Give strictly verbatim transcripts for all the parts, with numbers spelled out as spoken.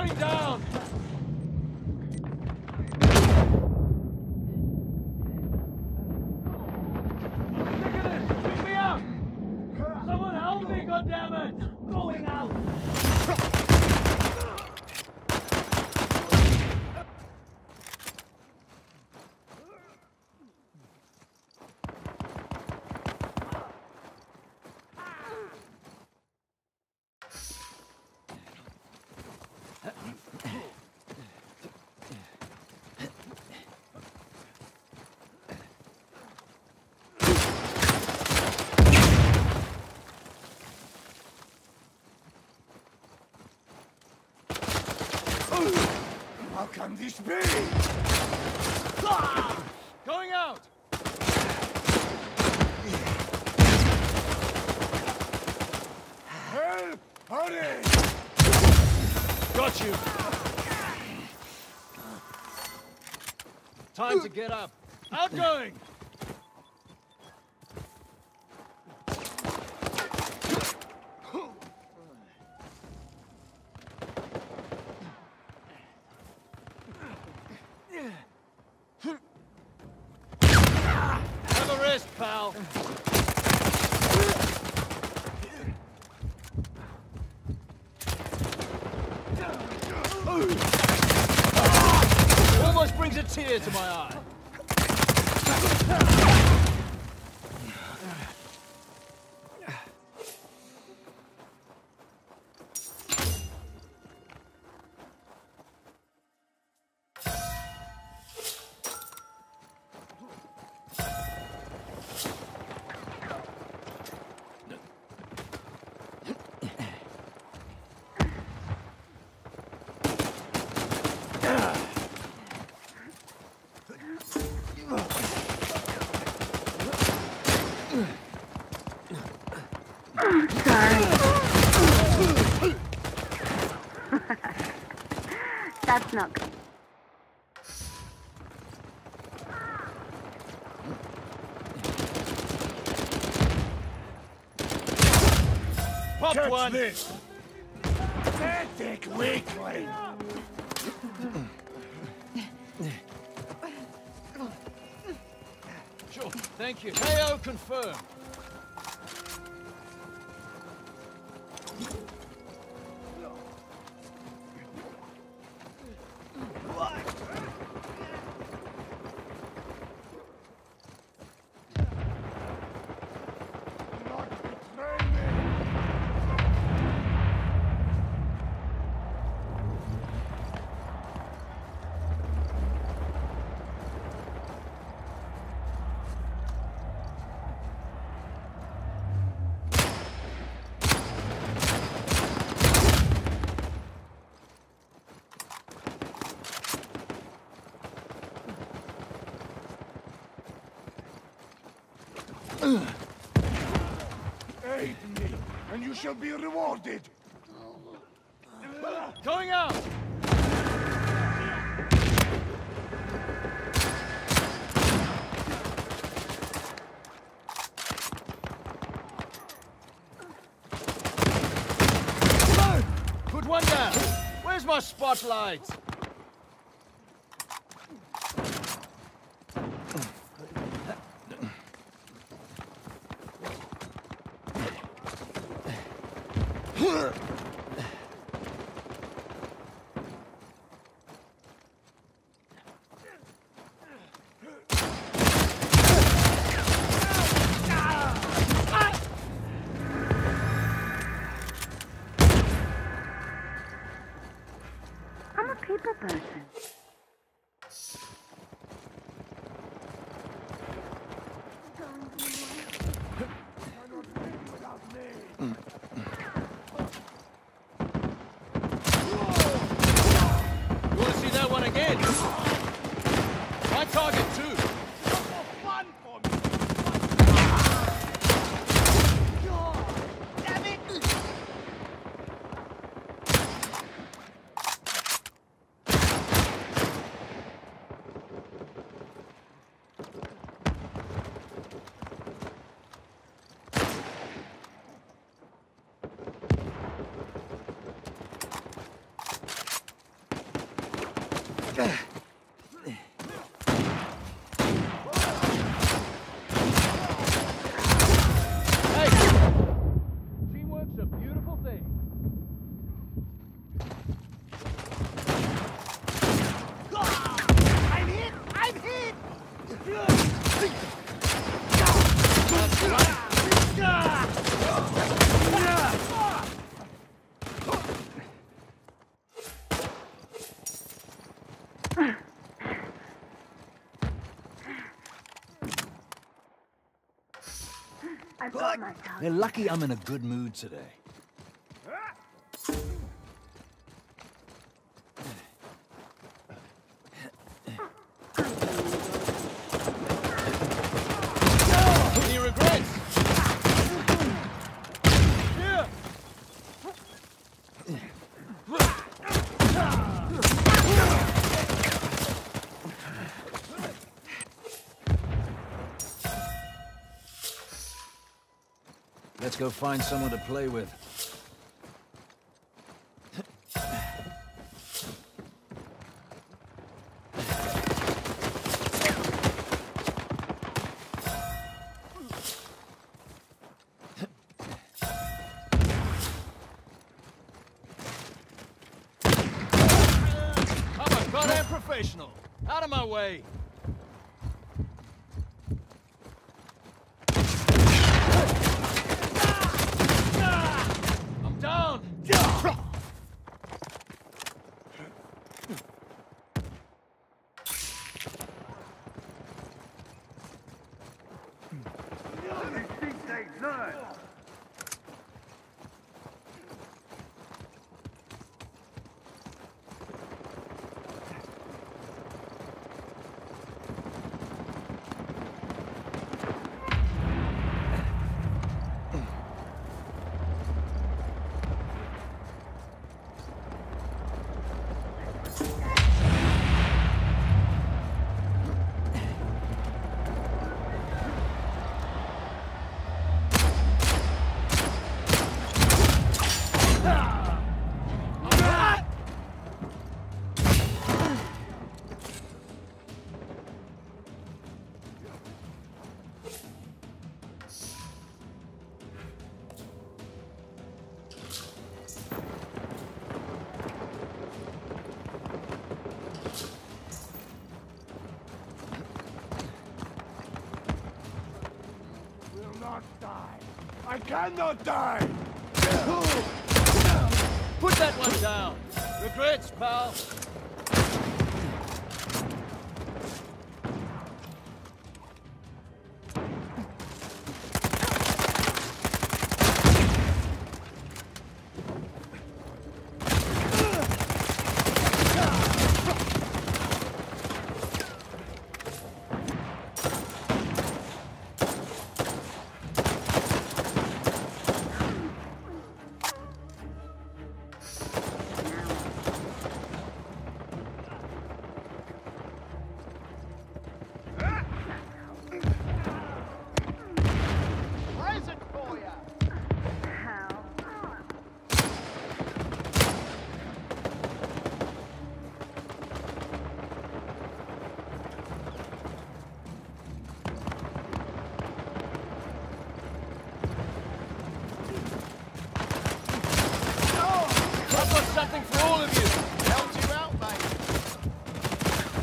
going down! Look at this! Pick me up! Someone help me, goddammit! Going out! How can this be? Ah! Going out! Help! Hurry! Got you! Time to get up. Outgoing! Have a rest, pal. Almost brings a tear to my eye. Sorry. That's not good. Pop Catch one! this! Pathetic weakling! Sure, thank you. K O confirmed. Not betray me! Aid me, and you shall be rewarded! Going out! Put one down. Where's my spotlight? I'm a people person. You want to see that one again? My target too. Fun for me! Damn it! Teamwork's a beautiful thing. I'm hit! I'm hit! I've got my dog. They're lucky I'm in a good mood today. Any regrets? Here! Let's go find someone to play with. I'm a goddamn professional. Out of my way. I'm down. Will not die. I cannot die! Put that one down. Regrets, pal. Present for ya! How? I've got something for all of you. Helped you out, mate.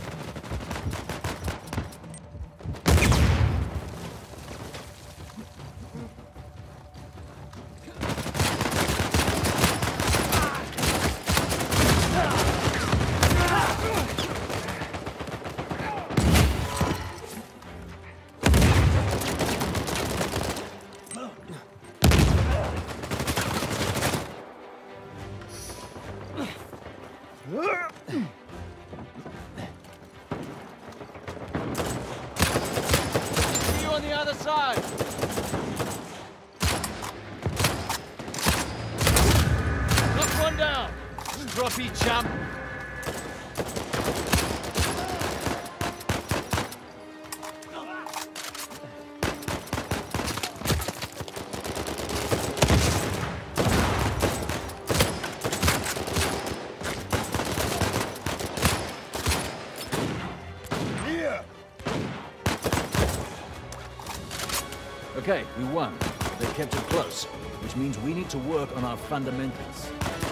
See you on the other side. Knock one down. Stroppy chump. Okay, we won. They kept it close, which means we need to work on our fundamentals.